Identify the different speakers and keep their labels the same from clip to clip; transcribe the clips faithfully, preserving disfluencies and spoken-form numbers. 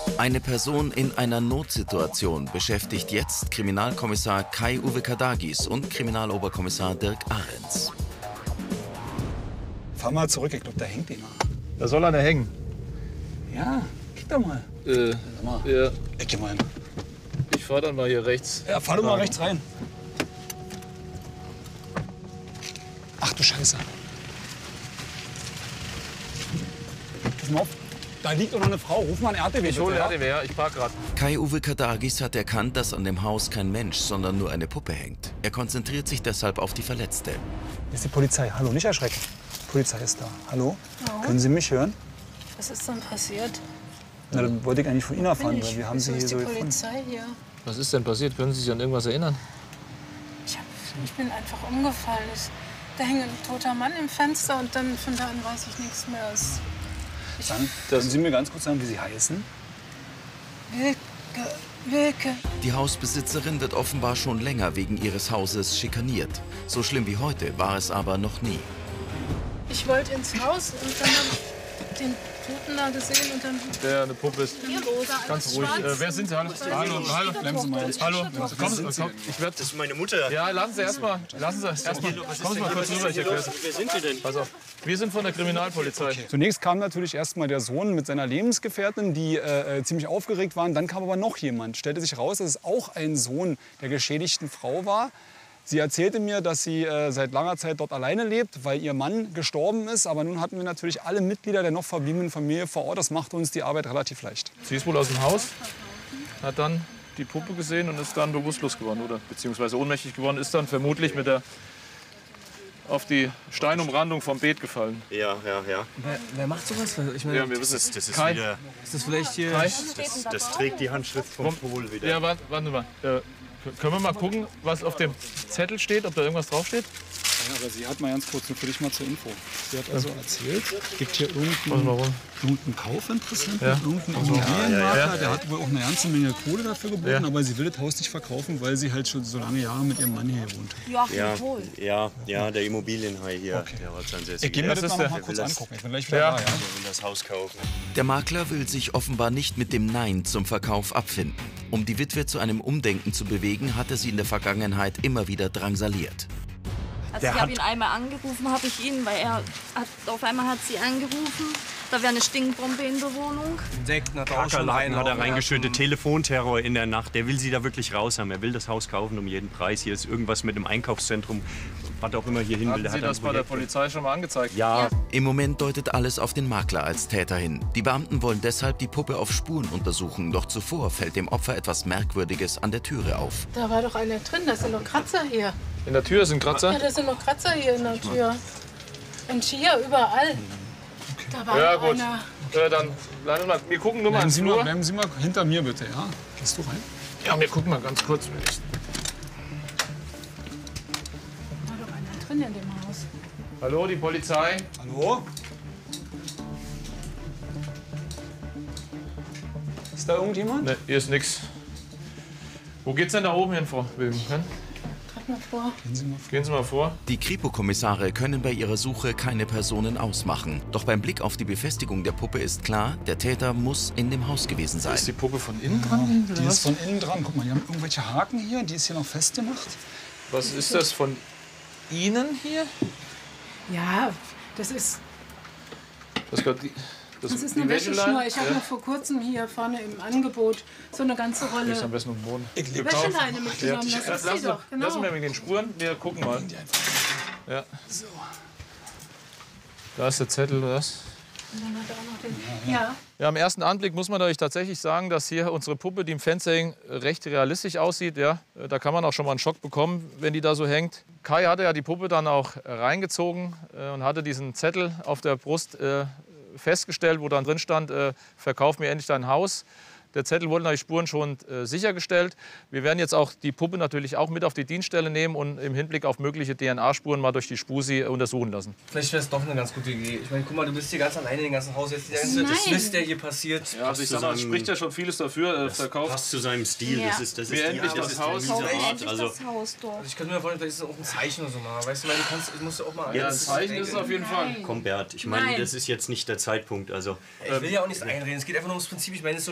Speaker 1: Eine Person in einer Notsituation beschäftigt jetzt Kriminalkommissar Kai-Uwe Kadagis und Kriminaloberkommissar Dirk Ahrens.
Speaker 2: Fahr mal zurück, ich glaube, da hängt einer.
Speaker 3: Da soll einer hängen.
Speaker 2: Ja, kick doch mal.
Speaker 3: Äh,
Speaker 2: mal.
Speaker 3: Ja.
Speaker 2: Ich geh mal hin.
Speaker 3: Ich fahr dann mal hier rechts.
Speaker 2: Ja, fahr doch mal rechts rein. Ach du Scheiße. Pass mal auf, da liegt doch noch eine Frau. Ruf mal einen R T W.
Speaker 3: Ich hole
Speaker 2: bitte,
Speaker 3: R T W, ja? Ich park grad.
Speaker 1: Kai-Uwe Kadagis hat erkannt, dass an dem Haus kein Mensch, sondern nur eine Puppe hängt. Er konzentriert sich deshalb auf die Verletzte.
Speaker 2: Hier ist die Polizei. Hallo, nicht erschrecken. Die Polizei ist da. Hallo?
Speaker 4: Ja.
Speaker 2: Können Sie mich hören?
Speaker 4: Was ist denn passiert?
Speaker 2: Na, dann wollte ich eigentlich von Ihnen erfahren,
Speaker 4: Bin
Speaker 2: weil
Speaker 4: ich?
Speaker 2: wir haben
Speaker 4: Wieso
Speaker 2: Sie hier
Speaker 4: ist
Speaker 2: so
Speaker 4: die
Speaker 2: gefunden.
Speaker 4: Polizei hier?
Speaker 3: Was ist denn passiert? Können Sie sich an irgendwas erinnern?
Speaker 4: Ich, hab, ich bin einfach umgefallen. Ich, da hing ein toter Mann im Fenster und dann von da an weiß ich nichts mehr. Es, ich,
Speaker 2: Dann können Sie mir ganz kurz sagen, wie Sie heißen?
Speaker 4: Wilke, Wilke.
Speaker 1: Die Hausbesitzerin wird offenbar schon länger wegen ihres Hauses schikaniert. So schlimm wie heute war es aber noch nie.
Speaker 4: Ich wollte ins Haus und dann habe ich den Toten da gesehen und dann...
Speaker 3: Der eine Puppe ist.
Speaker 4: Hier los.
Speaker 3: Ganz ruhig. Äh, wer sind Sie? Hallo. Hallo, hallo.
Speaker 2: Bleiben Sie mal.
Speaker 3: Hallo. Kommen Sie, komm. Ich werd,
Speaker 5: Das ist meine Mutter.
Speaker 3: ja, lassen Sie erst mal. Lassen Sie erst mal. Kommen Sie mal kurz rüber. Ich erkläre es.
Speaker 5: Wer sind Sie denn?
Speaker 3: Pass auf. Wir sind von der Kriminalpolizei.
Speaker 2: Zunächst kam natürlich erst mal der Sohn mit seiner Lebensgefährtin, die äh, ziemlich aufgeregt waren. Dann kam aber noch jemand. Stellte sich raus, dass es auch ein Sohn der geschädigten Frau war. Sie erzählte mir, dass sie äh, seit langer Zeit dort alleine lebt, weil ihr Mann gestorben ist. Aber nun hatten wir natürlich alle Mitglieder der noch verbliebenen Familie vor Ort. Das machte uns die Arbeit relativ leicht.
Speaker 3: Sie ist wohl aus dem Haus, hat dann die Puppe gesehen und ist dann bewusstlos geworden, oder? Beziehungsweise ohnmächtig geworden, ist dann vermutlich mit der auf die Steinumrandung vom Beet gefallen.
Speaker 5: Ja, ja, ja.
Speaker 6: Wer, wer macht sowas? Ich meine,
Speaker 3: Ja, wir
Speaker 5: Das
Speaker 3: wissen
Speaker 5: ist, das ist
Speaker 3: Kai.
Speaker 5: wieder.
Speaker 6: ist das vielleicht hier...
Speaker 3: Kai?
Speaker 5: Das, das trägt die Handschrift vom Pol wieder.
Speaker 3: Ja, warte, warte mal. Äh, können wir mal gucken, was auf dem Zettel steht, ob da irgendwas draufsteht?
Speaker 2: Ja, aber sie hat mal ganz kurz, nur für dich mal zur Info. Sie hat also erzählt, es gibt hier
Speaker 3: Pass mal
Speaker 2: irgendeinen,
Speaker 3: rum.
Speaker 2: irgendeinen Kaufinteressenten,
Speaker 3: Ja.
Speaker 2: irgendeinen Immobilienmakler,
Speaker 3: Ja, ja.
Speaker 2: der hat wohl auch eine ganze Menge Kohle dafür geboten,
Speaker 3: Ja.
Speaker 2: aber sie will das Haus nicht verkaufen, weil sie halt schon so lange Jahre mit ihrem Mann hier wohnt.
Speaker 4: Joachim
Speaker 5: Ja,
Speaker 4: Kohl.
Speaker 5: ja, ja, der Immobilienhai hier.
Speaker 2: Okay.
Speaker 5: Der hat sein sehr
Speaker 2: Ich gehe mir
Speaker 3: Das
Speaker 2: das
Speaker 3: ist
Speaker 2: mal,
Speaker 3: der-
Speaker 2: noch mal kurz
Speaker 5: der will das-
Speaker 2: angucken. Ich bin gleich wieder
Speaker 3: Ja.
Speaker 2: da, ja.
Speaker 5: Der will das Haus kaufen.
Speaker 1: Der Makler will sich offenbar nicht mit dem Nein zum Verkauf abfinden. Um die Witwe zu einem Umdenken zu bewegen, hat er sie in der Vergangenheit immer wieder drangsaliert.
Speaker 7: Also
Speaker 5: Der
Speaker 7: ich habe
Speaker 5: hat-
Speaker 7: ihn einmal angerufen, habe ich ihn, weil er hat, auf einmal hat sie angerufen. Da wäre eine Stinkbombe in der Wohnung.
Speaker 6: Insekten hat er auch schon
Speaker 5: Kakerlaken hat er
Speaker 6: reingehauen.
Speaker 5: reingeschüttet, Telefonterror in der Nacht. Der will sie da wirklich raus haben. Er will das Haus kaufen um jeden Preis. Hier ist irgendwas mit dem Einkaufszentrum, was auch immer hier hin will.
Speaker 3: Hatten
Speaker 5: Der
Speaker 3: Sie
Speaker 5: hat ein
Speaker 3: das bei der
Speaker 5: Projekt.
Speaker 3: Polizei schon mal angezeigt?
Speaker 5: Ja,
Speaker 1: Im Moment deutet alles auf den Makler als Täter hin. Die Beamten wollen deshalb die Puppe auf Spuren untersuchen. Doch zuvor fällt dem Opfer etwas Merkwürdiges an der Türe auf.
Speaker 4: Da war doch einer drin, da sind noch Kratzer hier.
Speaker 3: In der Tür sind Kratzer?
Speaker 4: Ja, da sind noch Kratzer hier in der Tür. Und hier, überall. Da war
Speaker 3: Ja,
Speaker 4: noch
Speaker 3: gut.
Speaker 4: einer.
Speaker 3: Äh, dann bleiben wir mal. Wir gucken nur mal
Speaker 2: Bleiben
Speaker 3: ins
Speaker 2: Sie, mal,
Speaker 3: Flur.
Speaker 2: bleiben Sie mal hinter mir bitte, ja? Gehst du rein?
Speaker 3: Ja, wir gucken mal ganz kurz.
Speaker 4: Da war doch einer drin in dem Haus.
Speaker 3: Hallo, die Polizei.
Speaker 2: Hallo? Ist da irgendjemand?
Speaker 3: Ne, hier ist nix. Wo geht's denn da oben hin, Frau Wilken? Hm?
Speaker 4: Tritt mal vor.
Speaker 2: Gehen Sie mal vor.
Speaker 3: Gehen Sie mal vor.
Speaker 1: Die Kripo-Kommissare können bei ihrer Suche keine Personen ausmachen. Doch beim Blick auf die Befestigung der Puppe ist klar, der Täter muss in dem Haus gewesen sein.
Speaker 3: Ist die Puppe von innen dran?
Speaker 2: Die ist von innen dran. Guck mal, die haben irgendwelche Haken hier. Die ist hier noch festgemacht.
Speaker 3: Was ist das von Ihnen hier?
Speaker 4: Ja, das ist,
Speaker 3: Das, gehört die, das,
Speaker 4: das ist
Speaker 3: die
Speaker 4: eine Wäscheschnur.
Speaker 3: Wäscheleine?
Speaker 4: Ich habe noch vor kurzem hier vorne im Angebot so eine ganze
Speaker 3: Ist am
Speaker 4: Rolle
Speaker 3: besten auf dem Boden.
Speaker 2: Ich lebe
Speaker 4: Wäscheleine mitgenommen. Das ist
Speaker 3: Lassen,
Speaker 4: sie doch, genau.
Speaker 3: lassen wir mit den Spuren. Wir gucken mal. Ja.
Speaker 2: So.
Speaker 3: Da ist der Zettel, was?
Speaker 4: Und dann hat er auch noch den, ja.
Speaker 3: Ja, am ersten Anblick muss man euch tatsächlich sagen, dass hier unsere Puppe, die im Fenster hängt, recht realistisch aussieht. Ja, da kann man auch schon mal einen Schock bekommen, wenn die da so hängt. Kai hatte ja die Puppe dann auch reingezogen äh, und hatte diesen Zettel auf der Brust äh, festgestellt, wo dann drin stand, äh, verkauf mir endlich dein Haus. Der Zettel wurde nach den Spuren schon äh, sichergestellt. Wir werden jetzt auch die Puppe natürlich auch mit auf die Dienststelle nehmen und im Hinblick auf mögliche D N A-Spuren mal durch die Spusi untersuchen lassen.
Speaker 6: Vielleicht wäre es doch eine ganz gute Idee. Ich meine, guck mal, du bist hier ganz alleine in dem ganzen Haus. Jetzt der ganze
Speaker 7: Nein.
Speaker 6: Mist, der hier passiert.
Speaker 3: Ja, also ich sag mal, es spricht ja schon vieles dafür, äh, verkauft.
Speaker 5: passt zu seinem Stil.
Speaker 7: Ja.
Speaker 5: Das ist, das ist
Speaker 3: Wir
Speaker 5: die
Speaker 3: endlich
Speaker 5: Art,
Speaker 3: das
Speaker 5: das ist
Speaker 3: Haus.
Speaker 5: diese
Speaker 7: Kauf
Speaker 5: Art.
Speaker 7: endlich
Speaker 5: Also,
Speaker 7: das Haus dort.
Speaker 6: Also ich könnte mir vorstellen, vielleicht ist es auch ein Zeichen oder so mal. Weißt du, weil du kannst, ich musst auch mal...
Speaker 3: Ja, ein
Speaker 6: das-
Speaker 3: Zeichen ist es auf jeden Fall.
Speaker 5: komm, Bert, ich meine,
Speaker 7: Nein.
Speaker 5: das ist jetzt nicht der Zeitpunkt. Also,
Speaker 6: Ich will ja auch nichts einreden. Es geht einfach nur ums Prinzip. Ich meine, es ist so schlimm. Ich will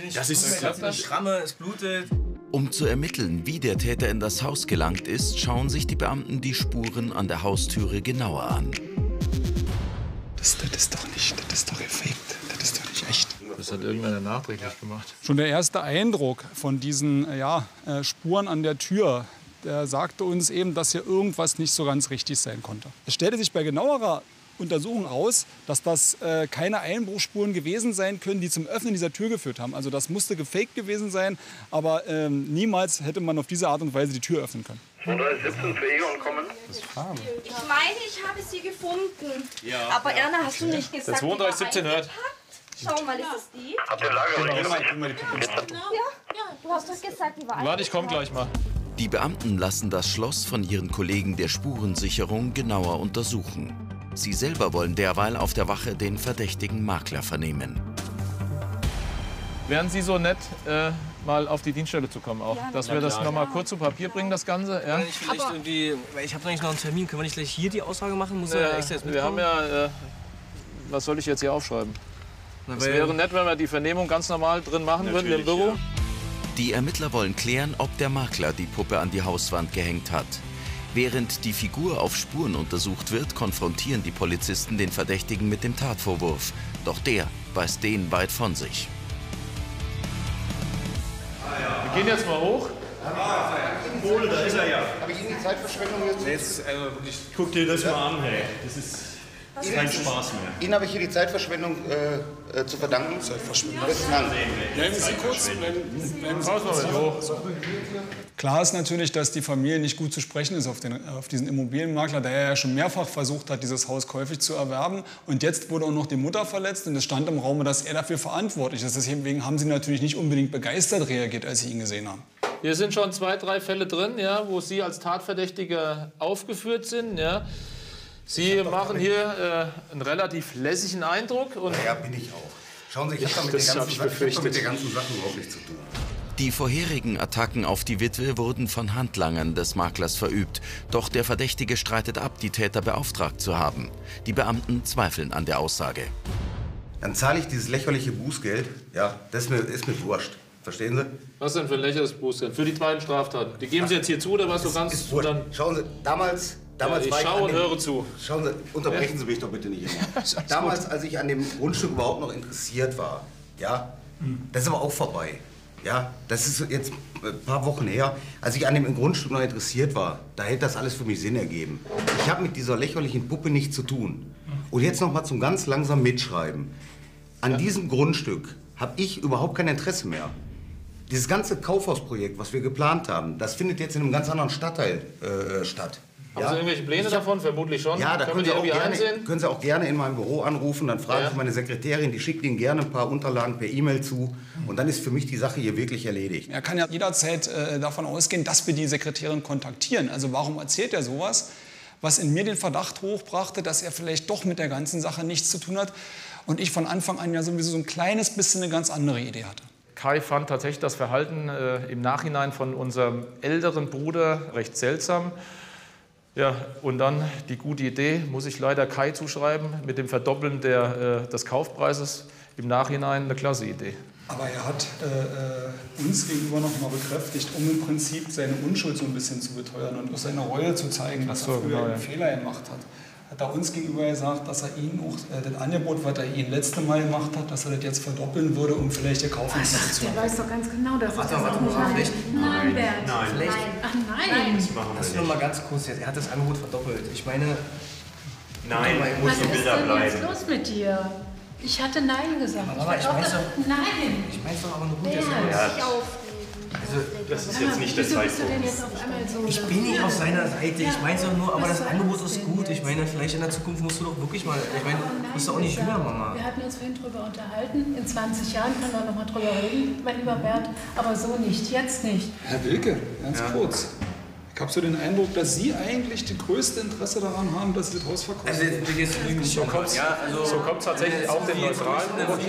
Speaker 6: nicht.
Speaker 5: Das ist
Speaker 6: eine Schramme, es blutet.
Speaker 1: Um zu ermitteln, wie der Täter in das Haus gelangt ist, schauen sich die Beamten die Spuren an der Haustüre genauer an.
Speaker 2: Das, das ist doch nicht, das ist doch gefaked, das ist doch nicht echt.
Speaker 3: Das hat irgendeiner nachträglich gemacht.
Speaker 2: Schon der erste Eindruck von diesen ja, äh, Spuren an der Tür, der sagte uns eben, dass hier irgendwas nicht so ganz richtig sein konnte. Es stellte sich bei genauerer Untersuchung raus, dass das äh, keine Einbruchsspuren gewesen sein können, die zum Öffnen dieser Tür geführt haben. Also das musste gefaked gewesen sein, aber ähm, niemals hätte man auf diese Art und Weise die Tür öffnen können.
Speaker 8: zweihundertsiebzehn für Eon kommen.
Speaker 7: Ich meine, ich habe sie gefunden. Ja, aber Erna, hast du nicht gesagt,
Speaker 3: Der zweiunddreißig siebzehn hört.
Speaker 7: Schau mal, ist das die?
Speaker 8: Habt ihr Lager?
Speaker 7: Ja, du hast doch gesagt, die war
Speaker 3: Warte, ich komm gleich mal.
Speaker 1: Die Beamten lassen das Schloss von ihren Kollegen der Spurensicherung genauer untersuchen. Sie selber wollen derweil auf der Wache den verdächtigen Makler vernehmen.
Speaker 3: Wären Sie so nett, äh, mal auf die Dienststelle zu kommen auch?
Speaker 7: Ja,
Speaker 3: dass
Speaker 7: na
Speaker 3: wir das
Speaker 7: klar.
Speaker 3: noch mal kurz zu Papier bringen, das Ganze? Ja?
Speaker 6: Kann ich vielleicht irgendwie, weil ich habe eigentlich noch einen Termin, können wir nicht gleich hier die Aussage machen? Muss
Speaker 3: Ja,
Speaker 6: er extra jetzt
Speaker 3: wir haben
Speaker 6: mitkommen?
Speaker 3: ja, äh, was soll ich jetzt hier aufschreiben?
Speaker 6: Na,
Speaker 3: Es
Speaker 6: weil-
Speaker 3: wäre nett, wenn wir die Vernehmung ganz normal drin machen würden im Büro.
Speaker 1: Die Ermittler wollen klären, ob der Makler die Puppe an die Hauswand gehängt hat. Während die Figur auf Spuren untersucht wird, konfrontieren die Polizisten den Verdächtigen mit dem Tatvorwurf. Doch der weist den weit von sich.
Speaker 3: Wir gehen jetzt mal hoch.
Speaker 5: Kohle, da ist er ja.
Speaker 9: Habe ich Ihnen die Zeitverschwendung jetzt?
Speaker 5: Jetzt, also wirklich, guck dir das mal an, hey. Das ist kein Spaß mehr.
Speaker 9: Ihnen habe ich hier die Zeitverschwendung äh, äh, zu verdanken. Zeitverschwendung. Besten Dank.
Speaker 2: Bleiben Sie kurz, bleiben, bleiben Sie kurz. Klar ist natürlich, dass die Familie nicht gut zu sprechen ist auf, den, auf diesen Immobilienmakler, der ja schon mehrfach versucht hat, dieses Haus käuflich zu erwerben. Und jetzt wurde auch noch die Mutter verletzt und es stand im Raum, dass er dafür verantwortlich ist. Deswegen haben sie natürlich nicht unbedingt begeistert reagiert, als sie ihn gesehen haben.
Speaker 3: Hier sind schon zwei, drei Fälle drin, ja, wo Sie als Tatverdächtiger aufgeführt sind. Ja. Sie machen hier äh, einen relativ lässigen Eindruck. Und
Speaker 9: Ja, bin ich auch. Schauen Sie, ich habe da mit,
Speaker 3: Das
Speaker 9: der
Speaker 3: hab
Speaker 9: ganzen
Speaker 3: ich
Speaker 9: Sache- ich hab da
Speaker 3: befürchtet.
Speaker 9: mit der ganzen Sache überhaupt nichts zu tun.
Speaker 1: Die vorherigen Attacken auf die Witwe wurden von Handlangern des Maklers verübt. Doch der Verdächtige streitet ab, die Täter beauftragt zu haben. Die Beamten zweifeln an der Aussage.
Speaker 9: Dann zahle ich dieses lächerliche Bußgeld. Ja, das ist mir, ist mir wurscht. Verstehen Sie?
Speaker 3: was denn für ein lächerliches Bußgeld? Für die beiden Straftaten. Die geben Sie jetzt hier zu oder was? Du kannst
Speaker 9: Ist wurscht.
Speaker 3: dann.
Speaker 9: Schauen Sie, damals... damals
Speaker 3: Ja, ich
Speaker 9: war
Speaker 3: schaue
Speaker 9: an
Speaker 3: und
Speaker 9: dem-
Speaker 3: höre zu.
Speaker 9: Schauen Sie, unterbrechen Sie mich doch bitte nicht immer. Damals, als ich an dem Grundstück überhaupt noch interessiert war, ja, das ist aber auch vorbei. Ja, das ist jetzt ein paar Wochen her, als ich an dem Grundstück noch interessiert war, da hätte das alles für mich Sinn ergeben. Ich habe mit dieser lächerlichen Puppe nichts zu tun. Und jetzt noch mal zum ganz langsam Mitschreiben. An diesem Grundstück habe ich überhaupt kein Interesse mehr. Dieses ganze Kaufhausprojekt, was wir geplant haben, das findet jetzt in einem ganz anderen Stadtteil äh, statt.
Speaker 3: Haben Sie irgendwelche Pläne
Speaker 9: Ich hab-
Speaker 3: davon? Vermutlich schon.
Speaker 9: Ja, da
Speaker 3: können
Speaker 9: können
Speaker 3: wir
Speaker 9: Sie,
Speaker 3: die
Speaker 9: auch
Speaker 3: irgendwie
Speaker 9: gerne,
Speaker 3: einsehen?
Speaker 9: können Sie auch gerne in meinem Büro anrufen. Dann frage
Speaker 3: Ja.
Speaker 9: ich meine Sekretärin, die schickt Ihnen gerne ein paar Unterlagen per E-Mail zu. Und dann ist für mich die Sache hier wirklich erledigt.
Speaker 2: Er kann ja jederzeit äh, davon ausgehen, dass wir die Sekretärin kontaktieren. Also warum erzählt er sowas? Was in mir den Verdacht hochbrachte, dass er vielleicht doch mit der ganzen Sache nichts zu tun hat. Und ich von Anfang an ja sowieso so ein kleines bisschen eine ganz andere Idee hatte.
Speaker 3: Kai fand tatsächlich das Verhalten äh, im Nachhinein von unserem älteren Bruder recht seltsam. Ja, und dann die gute Idee, muss ich leider Kai zuschreiben, mit dem Verdoppeln der, äh, des Kaufpreises. Im Nachhinein eine klasse Idee.
Speaker 2: Aber er hat äh, uns gegenüber noch mal bekräftigt, um im Prinzip seine Unschuld so ein bisschen zu beteuern und auch seine Reue zu zeigen, dass
Speaker 3: so,
Speaker 2: er früher
Speaker 3: genau,
Speaker 2: einen
Speaker 3: ja.
Speaker 2: Fehler gemacht hat. Hat er uns gegenüber gesagt, dass er ihn auch äh, das Angebot, was er ihn letzte Mal gemacht hat, dass er das jetzt verdoppeln würde, um vielleicht ihr Kaufinteresse zu
Speaker 4: Der
Speaker 2: haben.
Speaker 4: weiß doch ganz genau, dass
Speaker 6: Warte,
Speaker 4: das
Speaker 6: warte,
Speaker 4: nicht
Speaker 6: warte,
Speaker 4: handelt. Nein, Bernd.
Speaker 5: Nein.
Speaker 6: Vielleicht.
Speaker 4: Ach nein.
Speaker 6: Das nur mal ganz kurz jetzt. Er hat das Angebot verdoppelt. Ich meine,
Speaker 5: Nein,
Speaker 4: Was
Speaker 5: muss die
Speaker 4: ist
Speaker 5: Bilder
Speaker 4: denn jetzt
Speaker 5: bleiben.
Speaker 4: los mit dir? Ich hatte Nein gesagt.
Speaker 6: Mama, ich
Speaker 4: hab auch
Speaker 6: weiß
Speaker 4: gesagt, Nein.
Speaker 6: ich meine es doch aber nur gut
Speaker 4: Bernd.
Speaker 6: jetzt.
Speaker 7: Nicht aufregen.
Speaker 5: Das ist jetzt nicht der
Speaker 4: Wieso bist du denn
Speaker 5: Zeitpunkt.
Speaker 4: jetzt auf einmal so?
Speaker 6: Ich bin nicht auf seiner Seite. Ich meine es doch nur, aber das
Speaker 4: Was soll
Speaker 6: Angebot
Speaker 4: das
Speaker 6: ist
Speaker 4: denn
Speaker 6: gut. Ich
Speaker 4: jetzt?
Speaker 6: meine, vielleicht in der Zukunft musst du doch wirklich mal. Ich meine, du bist doch auch nicht jünger, Mama.
Speaker 4: Wir hatten uns vorhin drüber unterhalten. In zwanzig Jahren können wir noch mal drüber reden, mein lieber Bert. Aber so nicht, jetzt nicht.
Speaker 2: Herr Wilke, ganz kurz. Ich Ich habe so den Eindruck, dass Sie eigentlich das größte Interesse daran haben, dass Sie das Haus verkaufen.
Speaker 6: Also,
Speaker 3: So kommt es
Speaker 6: ja, also,
Speaker 3: so tatsächlich auch den Neutralen.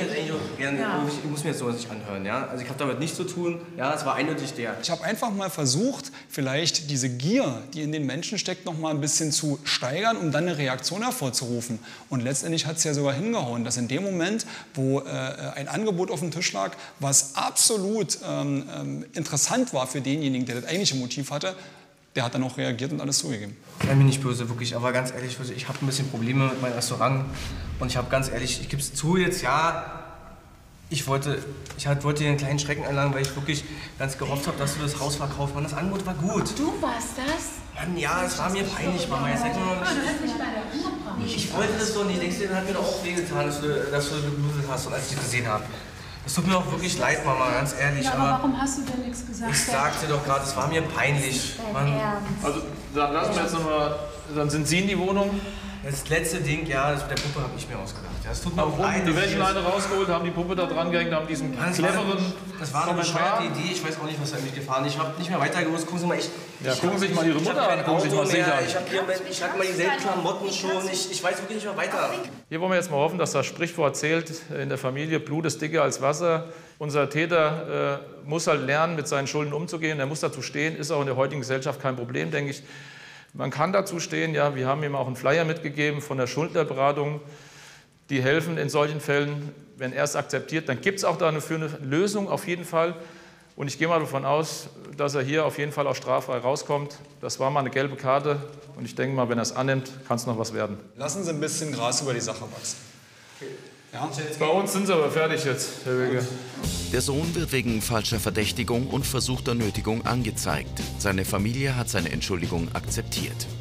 Speaker 6: Ja. Ich muss mir jetzt sowas nicht anhören. Ja? Also ich habe damit nichts zu tun. Ja, es war eindeutig der.
Speaker 2: Ich habe einfach mal versucht, vielleicht diese Gier, die in den Menschen steckt, noch mal ein bisschen zu steigern, um dann eine Reaktion hervorzurufen. Und letztendlich hat es ja sogar hingehauen, dass in dem Moment, wo äh, ein Angebot auf dem Tisch lag, was absolut ähm, ähm, interessant war für denjenigen, der das eigentliche Motiv hatte, der hat dann auch reagiert und alles zugegeben.
Speaker 6: Sei mir nicht böse, wirklich, aber ganz ehrlich, ich habe ein bisschen Probleme mit meinem Restaurant. Und ich habe ganz ehrlich, ich gebe es zu jetzt, ja, ich wollte, ich halt, wollte dir einen kleinen Schrecken einladen, weil ich wirklich ganz gehofft habe, dass du das Haus verkaufst. Mann, das Angebot war gut.
Speaker 10: Du warst das?
Speaker 6: Mann, ja, es war mir peinlich, Mama. Jetzt sag mal, ich, ich wollte das doch nicht. Denkst du, das hat mir doch auch wehgetan, dass du, dass du geblutet hast, und als ich das gesehen habe. Es tut mir auch wirklich leid, Mama, ganz ehrlich.
Speaker 4: Ja, aber, aber warum hast du denn nichts gesagt?
Speaker 6: Ich sagte doch gerade, es war mir peinlich. Mann.
Speaker 3: Also dann lassen wir jetzt nochmal, dann sind Sie in die Wohnung.
Speaker 6: Das letzte Ding, ja, das mit der Puppe habe ich mir ausgedacht. Ja, das tut mir
Speaker 3: Haben
Speaker 6: auch leid.
Speaker 3: die Wäscheleine rausgeholt, haben die Puppe da dran gehängt, haben diesen
Speaker 6: Ja, das
Speaker 3: cleveren
Speaker 6: war, das war eine
Speaker 3: Kommentar.
Speaker 6: bescheuerte Idee, ich weiß auch nicht, was er mich gefahren ist. Ich habe nicht mehr weiter gewusst. Gucken Sie mal, ich.
Speaker 3: Ja,
Speaker 6: ich
Speaker 3: gucken
Speaker 6: hab,
Speaker 3: Sie sich mal Ihre
Speaker 6: ich,
Speaker 3: Mutter
Speaker 6: ich
Speaker 3: an, gucken Sie sich mal sich an.
Speaker 6: Ich habe hier, ich hatte mal dieselben Klamotten schon. Ich, ich weiß wirklich nicht mehr weiter.
Speaker 3: Hier wollen wir jetzt mal hoffen, dass das Sprichwort zählt in der Familie: Blut ist dicker als Wasser. Unser Täter äh, muss halt lernen, mit seinen Schulden umzugehen. Er muss dazu stehen. Ist auch in der heutigen Gesellschaft kein Problem, denke ich. Man kann dazu stehen. Ja, wir haben ihm auch einen Flyer mitgegeben von der Schuldnerberatung. Die helfen in solchen Fällen. Wenn er es akzeptiert, dann gibt es auch dafür eine Lösung auf jeden Fall. Und ich gehe mal davon aus, dass er hier auf jeden Fall auch straffrei rauskommt. Das war mal eine gelbe Karte. Und ich denke mal, wenn er es annimmt, kann es noch was werden.
Speaker 2: Lassen Sie ein bisschen Gras über die Sache wachsen. Ja?
Speaker 3: Bei uns sind Sie aber fertig jetzt, Herr Wilke.
Speaker 1: Der Sohn wird wegen falscher Verdächtigung und versuchter Nötigung angezeigt. Seine Familie hat seine Entschuldigung akzeptiert.